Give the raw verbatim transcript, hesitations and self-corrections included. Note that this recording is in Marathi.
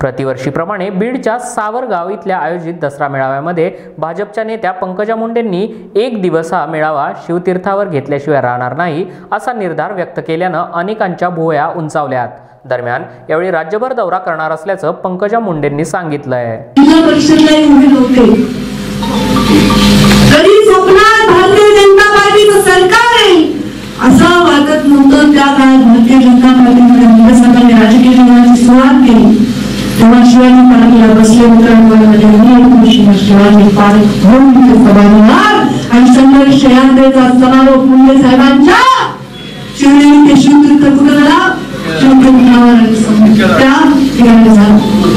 प्रतिवर्षीप्रमाणे बीडच्या सावरगाव इथल्या आयोजित दसरा मेळाव्यामध्ये भाजपच्या नेत्या पंकजा मुंडेंनी एक दिवस हा मेळावा शिवतीर्थावर घेतल्याशिवाय राहणार नाही असा निर्धार व्यक्त केल्यानं अनेकांच्या भुवया उंचावल्यात। दरम्यान यावेळी राज्यभर दौरा करणार असल्याचं पंकजा मुंडेंनी सांगितलंय। भारतीय जनता पार्टीचं सरकार आहे असं वाटत नव्हतं। त्या काळात भारतीय जनता पार्टीने विकासाने राजकीय जीवनाची सुरुवात केली तेव्हा शिवाजी पार्टीला बसले मित्रांमध्ये शिवाजी पार्क होऊन सभागृहात आणि संघर्ष यात्रेचा समारोप मुंडे साहेबांच्या शिवनेरी ते शिवतीर्थ कुठं झाला, शिवतीर्थावर त्या ठिकाणी झाला।